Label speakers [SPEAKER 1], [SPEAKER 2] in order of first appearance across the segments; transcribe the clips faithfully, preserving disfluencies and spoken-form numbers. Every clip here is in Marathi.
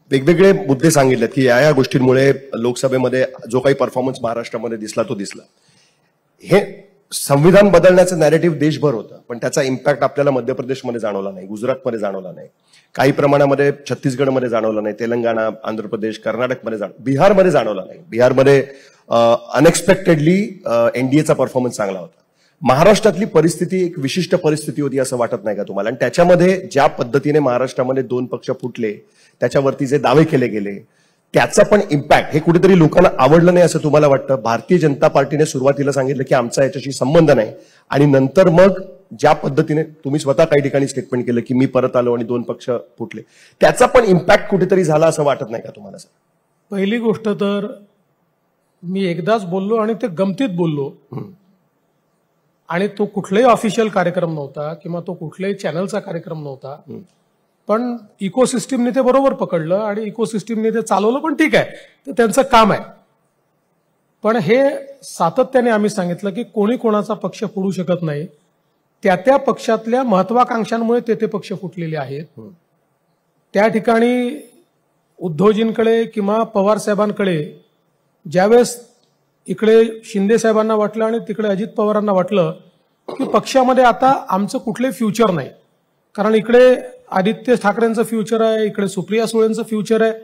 [SPEAKER 1] वेगवेगळे मुद्दे सांगितलेत की या या गोष्टींमुळे लोकसभेमध्ये जो काही परफॉर्मन्स महाराष्ट्रामध्ये दिसला तो दिसला. हे संविधान बदलण्याचं नॅरेटिव्ह देशभर होतं, पण त्याचा इम्पॅक्ट आपल्याला मध्य प्रदेशमध्ये जाणवला नाही, गुजरातमध्ये जाणवला नाही, काही प्रमाणामध्ये छत्तीसगडमध्ये जाणवला नाही, तेलंगणा, आंध्र प्रदेश, कर्नाटकमध्ये जाण बिहारमध्ये जाणवला नाही. बिहारमध्ये अनएक्सपेक्टेडली एनडीएचा परफॉर्मन्स चांगला होता. महाराष्ट्रातली परिस्थिती एक विशिष्ट परिस्थिती होती असं वाटत नाही का तुम्हाला? आणि त्याच्यामध्ये ज्या पद्धतीने महाराष्ट्रामध्ये दोन पक्ष फुटले, त्याच्यावरती जे दावे केले गेले, त्याचा पण इम्पॅक्ट हे कुठेतरी लोकांना आवडलं नाही असं तुम्हाला वाटतं? भारतीय जनता पार्टीने सुरुवातीला सांगितलं की आमचा याच्याशी संबंध नाही, आणि नंतर मग ज्या पद्धतीने तुम्ही स्वतः काही ठिकाणी स्टेटमेंट केलं की मी परत आलो आणि दोन पक्ष फुटले, त्याचा पण इम्पॅक्ट कुठेतरी झाला असं वाटत नाही का तुम्हाला?
[SPEAKER 2] पहिली गोष्ट तर मी एकदाच बोललो आणि ते गमतीत बोललो, आणि तो कुठलाही ऑफिशियल कार्यक्रम नव्हता किंवा तो कुठल्याही चॅनलचा कार्यक्रम नव्हता, पण इकोसिस्टीमने ते बरोबर पकडलं आणि इकोसिस्टीमने ते चालवलं, पण ठीक आहे, ते त्यांचं काम आहे. पण हे सातत्याने आम्ही सांगितलं की कोणी कोणाचा पक्ष फुडू शकत नाही, त्या त्या पक्षातल्या महत्वाकांक्षांमुळे ते ते पक्ष फुटलेले आहेत. त्या ठिकाणी उद्धवजींकडे किंवा पवार साहेबांकडे ज्यावेळेस इकडे शिंदे साहेबांना वाटलं आणि तिकडे अजित पवारांना वाटलं की पक्षामध्ये आता आमचं कुठले फ्युचर नाही, कारण इकडे आदित्य ठाकरेंचं फ्युचर आहे, इकडे सुप्रिया सुळेंचं फ्युचर आहे,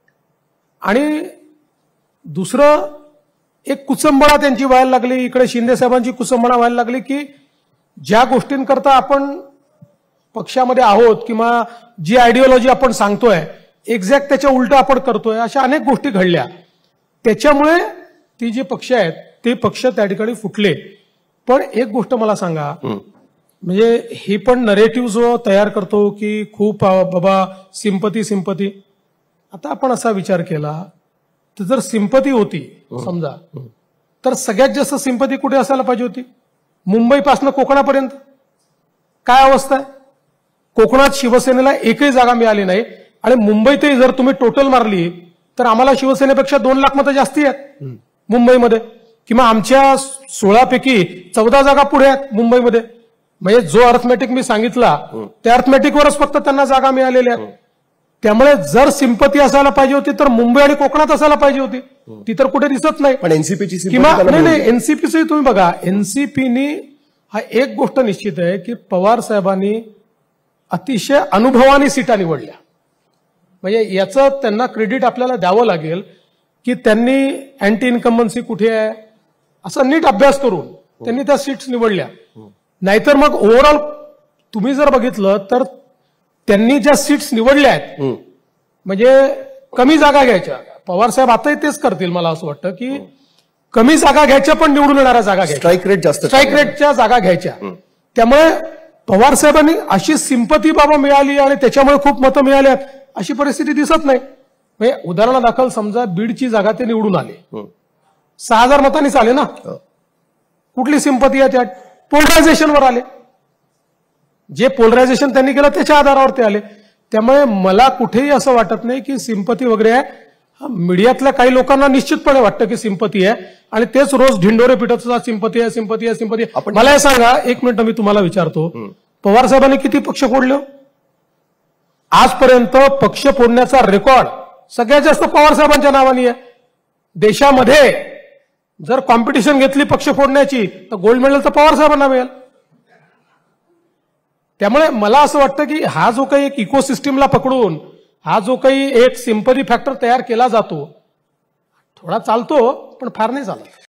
[SPEAKER 2] आणि दुसरं एक कुचंबळा त्यांची व्हायला लागली, इकडे शिंदे साहेबांची कुचंबळा व्हायला लागली की ज्या गोष्टींकरता आपण पक्षामध्ये आहोत किंवा जी आयडिओलॉजी आपण सांगतोय एक्झॅक्ट त्याच्या उलट आपण करतोय, अशा अनेक गोष्टी घडल्या. त्याच्यामुळे ती जे पक्ष आहेत ते पक्ष त्या ठिकाणी फुटले. पण एक गोष्ट मला सांगा, म्हणजे ही पण नरेटिव्ह जो तयार करतो की खूप बाबा सिंपती सिंपती, आता आपण असा विचार केला तर जर सिंपती होती समजा, तर सगळ्यात जास्त सिंपती कुठे असायला पाहिजे होती? मुंबईपासून कोकणापर्यंत. काय अवस्था आहे? कोकणात शिवसेनेला एकही जागा मिळाली नाही, आणि मुंबईतही जर तुम्ही टोटल मारली तर आम्हाला शिवसेनेपेक्षा दोन लाख मतं जास्ती आहेत मुंबईमध्ये, किंवा आमच्या सोळापैकी चौदा जागा पुढे आहेत मुंबईमध्ये. म्हणजे जो अर्थमॅटिक मी सांगितला त्या अर्थमॅटिकवरच फक्त त्यांना जागा मिळालेल्या आहेत. त्यामुळे जर सिंपती असायला पाहिजे होती तर मुंबई आणि कोकणात असायला पाहिजे होती, ती तर कुठे दिसत नाही.
[SPEAKER 1] पण एनसीपीची
[SPEAKER 2] किंवा नाही नाही एनसीपीची तुम्ही बघा, एनसीपीनी हा एक गोष्ट निश्चित आहे की पवार साहेबांनी अतिशय अनुभवाने सीटा निवडल्या. म्हणजे याचं त्यांना क्रेडिट आपल्याला द्यावं लागेल की त्यांनी अँटी इन्कम्बन्सी कुठे आहे असा नीट अभ्यास करून त्यांनी त्या सीट्स निवडल्या. नाहीतर मग ओव्हरऑल तुम्ही जर बघितलं तर त्यांनी ज्या सीट्स निवडल्या आहेत म्हणजे कमी जागा घ्यायच्या. पवार साहेब आताही तेच करतील मला असं वाटतं की कमी जागा घ्यायच्या पण निवडून येणाऱ्या जागा घ्यायच्या,
[SPEAKER 1] स्ट्राईक रेट जास्त,
[SPEAKER 2] स्ट्राईक रेटच्या जागा घ्यायच्या. त्यामुळे पवार साहेबांनी अशी सिंपती बाबा मिळाली आणि त्याच्यामुळे खूप मतं मिळाल्यात अशी परिस्थिती दिसत नाही. म्हणजे उदाहरणादाखल समजा बीडची जागा ते निवडून आले, सहा हजार मतांनीच आले ना, कुठली सिंपती आहे त्यात? पोलरायझेशनवर आले, जे पोलरायझेशन त्यांनी केलं त्याच्या आधारावर ते आले. त्यामुळे मला कुठेही असं वाटत नाही की सिंपती वगैरे आहे. मीडियातल्या काही लोकांना निश्चितपणे वाटतं की सिंपती आहे, आणि तेच रोज ढिंडोरे पिटत सिंपती आहे सिंपती आहे सिंपती. मला हे सांगा, एक मिनिट मी तुम्हाला विचारतो, पवार साहेबांनी किती पक्ष फोडले आजपर्यंत? पक्ष फोडण्याचा रेकॉर्ड सगळ्यात जास्त पवार साहेबांच्या नावाने आहे. देशामध्ये जर कॉम्पिटिशन घेतली पक्ष फोडण्याची तर गोल्ड मेडल तर पवार साहेबांना मिळेल. त्यामुळे मला असं वाटतं की हा जो काही एक इकोसिस्टीमला पकडून हा जो काही एक सिंपथी फॅक्टर तयार केला जातो थोडा चालतो, पण फार नाही चालत.